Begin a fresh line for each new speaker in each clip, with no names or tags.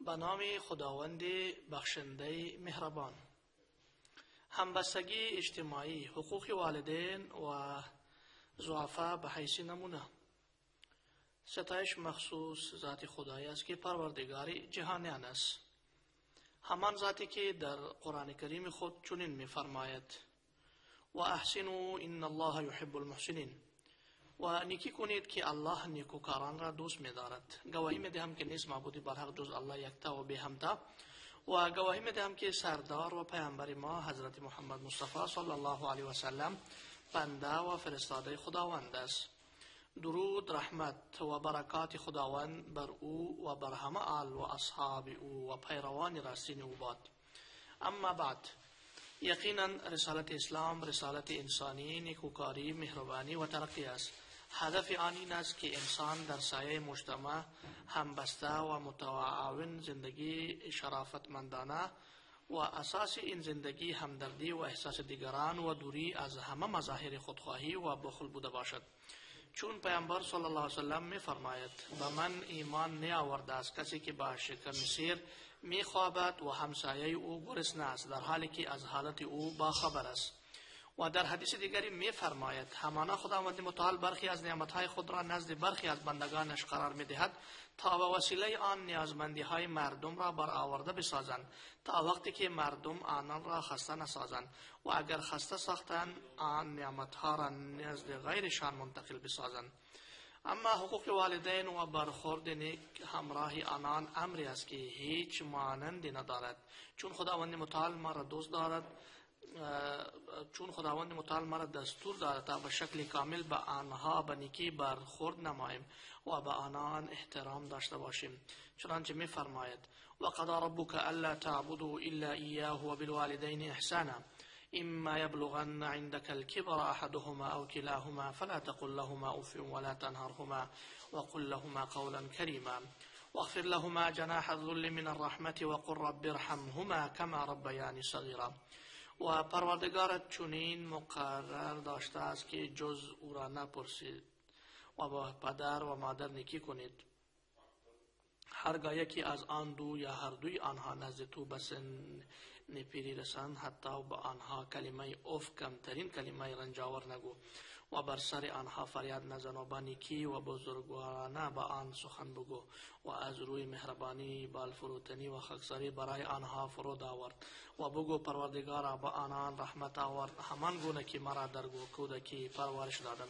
به نام خداوند بخشنده مهربان. همبستگی اجتماعی، حقوق والدین و ضعفا به حیث نمونه. ستایش مخصوص ذات خدایی است که پروردگار جهانیان است. همان ذاتی که در قرآن کریم خود چنین می‌فرماید: و احسنوا ان الله یحب المحسنین، و نیکی کنید که الله نیکوکاران را دوست می‌دارد. گواهی می‌دهم که نیست معبودی برحق جز الله یکتا و بی همتا، و گواهی می‌دهم که سردار و پیامبر ما حضرت محمد مصطفی صلی الله علیه و سلم بنده و فرستاده خداوند است. درود، رحمت و برکات خداوند بر او و بر همه آل و اصحاب او و پیروان راستین او باد. اما بعد، یقینا رسالت اسلام رسالت انسانی، نیکوکاری، مهربانی و ترقی است. هدف آن این است که انسان در سایه مجتمع همبسته و متعاون زندگی شرافتمندانه و اساس این زندگی همدردی و احساس دیگران و دوری از همه مظاهر خودخواهی و بخل بوده باشد. چون پیامبر صلی الله علیه و سلم می فرماید: به من ایمان نیاورده است کسی که با شکم سیر می خوابد و همسایه او گرسنه است، در حالی که از حالت او باخبر است. و در حدیث دیگری می فرماید: همانا خداوند متعال برخی از نعمتهای خود را نزد برخی از بندگانش قرار می دهد تا به وسیله آن نیازمندی های مردم را برآورده بسازند، تا وقتی که مردم آنان را خسته نسازند، و اگر خسته ساختند آن نعمتها را نزد غیرشان منتقل بسازند. اما حقوق والدین و برخورد نیک همراه آنان امری است که هیچ مانندی ندارد. چون خداوند متعال مرا دستور دارد تا به شکل کامل به آنها به نیکی برخورد نماییم و به آنان احترام داشته باشیم. چنانچه می فرماید: و قضی ربک الا تعبدوا الا ایاه و بالوالدین احسانا اما یبلغن عندك الكبر احدهما او كلاهما فلا تقل لهما اف ولا تنهرهما وقل لهما قولا كريما واخفض لهما جناح الذل من الرحمة وقل رب ارحمهما كما ربياني صغيرا. و پروردگارت چنین مقرر داشته است که جز او را نپرسید و با پدر و مادر نیکی کنید، هرگاه یکی از آن دو یا هر دوی آنها نزد تو به سن پیری رسند، حتی به آنها کلمه اف، کمترین کلمه رنجاور نگو، و بر سر آنها فریاد نزن و با نیکی و بزرگوارانه به آن سخن بگو، و از روی مهربانی، بالفروتنی و خاکساری برای آنها فرود آورد و بگو: پروردگارا به آنان رحمت آورد همان گونه که مرا در کودکی پرورش دادم.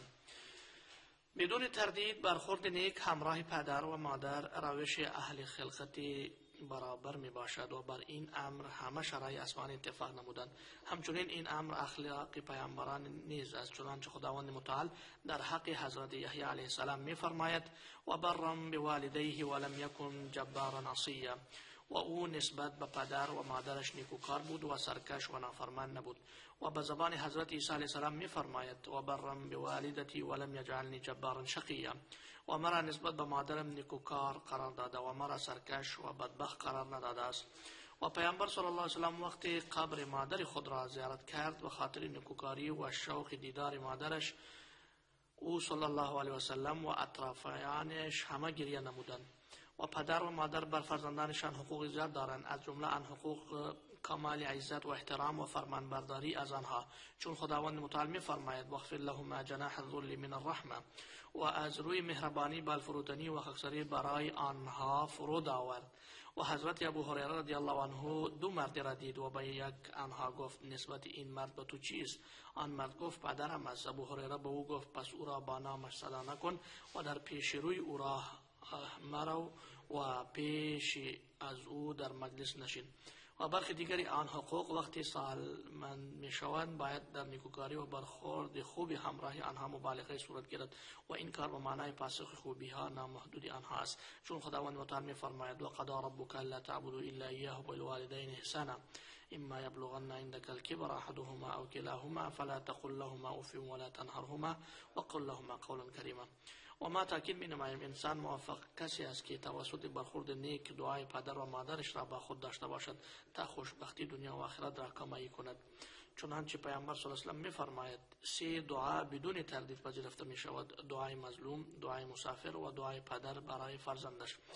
بدون تردید برخورد نیک همراه پدر و مادر روش اهل خلقتی برابر می باشد و بر این امر همه شرایع آسمانی اتفاق نمودند. همچنین این امر اخلاق پیامبران نیز است. چنانچه خداوند متعال در حق حضرت یحیی علیه السلام می فرماید: و برم بوالدیه ولم یکن جبارا عصیا، و او نسبت به پدر و مادرش نیکوکار بود و سرکش و نافرمان نبود. و به زبان حضرت عیسی علیه السلام می فرماید: و برم بوالدتی ولم یجعلنی جبارا شقیا، و مرا نسبت به مادرم نیکوکار قرار داده و مرا سرکش و بدبخت قرار نداده است. و پیامبر صلی الله علیه و سلم وقتی قبر مادر خود را زیارت کرد به خاطر نیکوکاری و شوق دیدار مادرش، او صلی الله علیه و سلم و اطرافیانش همه گریه نمودند. و پدر و مادر بر فرزندانشان حقوق زیاد دارند، از جمله آن حقوق کمال عزت و احترام و فرمانبرداری از آنها. چون خداوند متعال می فرماید: واخفض لهما جناح الذل من الرحمة، و از روی مهربانی، بالفروتنی و خاکساری برای آنها فرود آورد. و حضرت ابو هریره رضی الله عنه دو مرد را دید و به یک آنها گفت: نسبت این مرد به تو چیست؟ آن مرد گفت: پدرم است. ابو هریره به او گفت: پس او را با نامش صدا نکن و در پیش روی او را مرو و پیش از او در مجلس نشین. و برخی دیگری آن حقوق وقتی سالمند می شوند باید در نیکوکاری و برخورد خوبی همراه آنها مبالغه صورت گیرد، و این کار به معنای پاسخ خوبی ها نامحدود آنها است. چون خداوند متعال می فرماید: و قضی ربک الا تعبدوا الا ایاه و بالوالدین احسانا اما یبلغن عندك الكبر احدهما او كلاهما فلا تقل لهما اف ولا تنهرهما وقل لهما قولا کریما. و ما تاکید می نماییم انسان موفق کسی است که توسط برخورد نیک دعای پدر و مادرش را با خود داشته باشد تا خوشبختی دنیا و آخرت را کمایی کند. چنانچه پیامبر صلی الله علیه و سلم می فرماید: 3 دعا بدون تردید پذیرفته می شود: دعای مظلوم، دعای مسافر و دعای پدر برای فرزندش.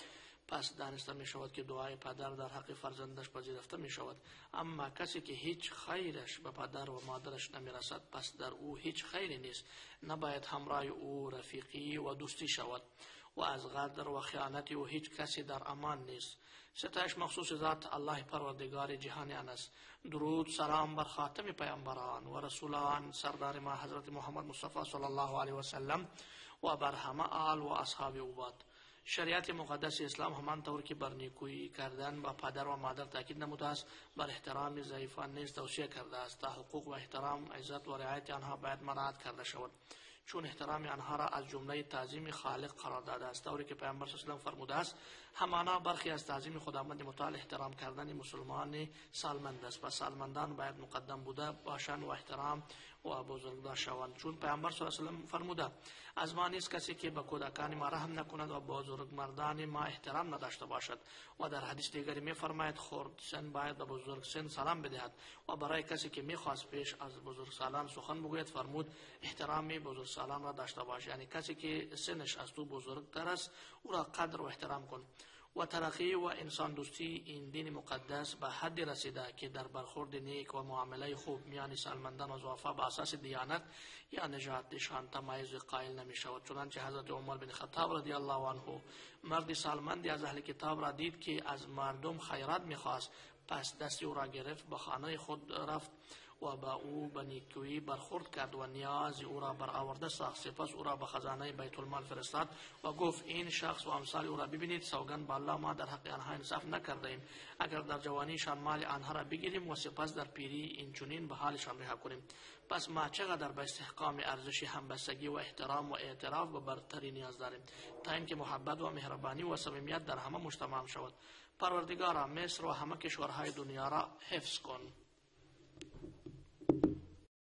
پس دانسته می شود که دعای پدر در حق فرزندش پذیرفته می شود. اما کسی که هیچ خیرش به پدر و مادرش نمی رسد، پس در او هیچ خیری نیست. نباید همراه او رفیقی و دوستی شود و از غدر و خیانت او هیچ کسی در امان نیست. ستایش مخصوص ذات الله پروردگار جهانیان است. درود سلام بر خاتم پیامبران و رسولان سردار ما حضرت محمد مصطفی صلی الله علیه و سلم و بر همه آل و اصحاب او باد. شریعت مقدس اسلام همان طور که بر نیکویی کردن با پدر و مادر تاکید نموده است، بر احترام ضعیفان نیز توصیه کرده است تا حقوق و احترام، عزت و رعایت آنها باید مراعات کرده شود، چون احترام آنها را از جمله تعظیم خالق قرار داده است. طوری که پیامبر صلی الله علیه و سلم فرموده است همانا برخی از تعظیم خداوند متعال احترام کردن مسلمان سالمند است. پس سالمندان باید مقدم بوده باشند و احترام و بزرگداشت شوند، چون پیامبر صلی الله علیه و سلم فرموده از ما نیست کسی که به کودکان ما رحم نکند و بزرگمردان ما احترام نداشته باشد. و در حدیث دیگری می فرماید خرد سن باید به بزرگ سن سلام بدهد. و برای کسی که می خواست پیش از بزرگسالان سخن بگوید فرمود احترام بزرگسالان را داشته باش، یعنی کسی که سنش از تو بزرگتر است او را قدر و احترام کن. و ترقی و انسان دوستی این دین مقدس به حد رسیده که در برخورد نیک و معامله خوب میان سالمندان و ضعفا به اساس دیانت یا نژادشان تمایز قائل نمی شود. چنانچه حضرت عمر بن خطاب رضی الله عنه مردی سالمندی از اهل کتاب را دید که از مردم خیرات میخواست، پس دستی او را گرفت، به خانه خود رفت و با او به نیکویی برخورد کرد و نیاز او را برآورده ساخت. سپس او را به خزانه بیت المال فرستاد و گفت این شخص و امثال او را ببینید، سوگند به الله ما در حق آنها انصاف نکرده ایم. اگر در جوانیشان مال آنها را بگیریم و سپس در پیری این چنین به حالشان رها کنیم، پس ما چقدر به استحکام ارزش همبستگی و احترام و اعتراف به برتری نیاز داریم تا اینکه محبت و مهربانی و صمیمیت در همه مجتمع شود. پروردگارا مصر و همه کشورهای دنیا را حفظ کن.